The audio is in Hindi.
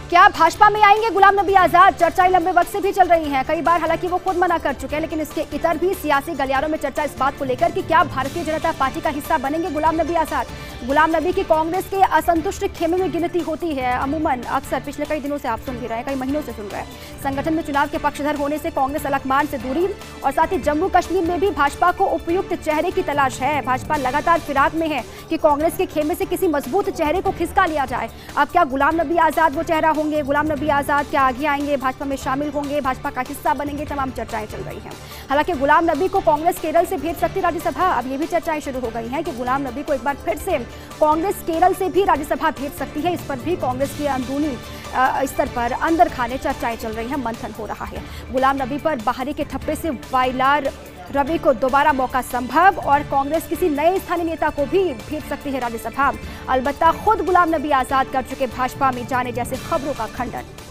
क्या भाजपा में आएंगे गुलाम नबी आजाद? चर्चाएं लंबे वक्त से भी चल रही हैं। कई बार हालांकि वो खुद मना कर चुके हैं, लेकिन इसके इतर भी सियासी गलियारों में चर्चा इस बात को लेकर कि क्या भारतीय जनता पार्टी का हिस्सा बनेंगे गुलाम नबी आजाद। गुलाम नबी की कांग्रेस के असंतुष्ट खेमे में गिनती होती है। अमूमन अक्सर पिछले कई दिनों से आप सुन भी रहे हैं, कई महीनों से सुन रहे हैं। संगठन में चुनाव के पक्षधर होने से कांग्रेस अलकमान से दूरी और साथ ही जम्मू कश्मीर में भी भाजपा को उपयुक्त चेहरे की तलाश है। भाजपा लगातार फिराक में है कि कांग्रेस के खेमे से किसी मजबूत चेहरे को खिसका लिया जाए। अब क्या गुलाम नबी आजाद वो चेहरा होंगे? गुलाम नबी आजाद क्या आगे आएंगे, भाजपा में शामिल होंगे, भाजपा का हिस्सा बनेंगे? तमाम चर्चाएं चल रही हैं। हालांकि गुलाम नबी को कांग्रेस केरल से भेज सकती राज्यसभा। अब ये भी चर्चाएं शुरू हो गई हैं कि गुलाम नबी को एक बार फिर से कांग्रेस केरल से भी राज्यसभा भेज सकती है। इस पर भी कांग्रेस के अंदरूनी स्तर पर अंदर खाने चर्चाएं चल रही हैं, मंथन हो रहा है। गुलाम नबी पर बाहरी के ठप्पे से वायलार रवि को दोबारा मौका संभव और कांग्रेस किसी नए स्थानीय नेता को भी भेज सकती है राज्यसभा। अलबत्ता खुद गुलाम नबी आजाद कर चुके भाजपा में जाने जैसे खबरों का खंडन।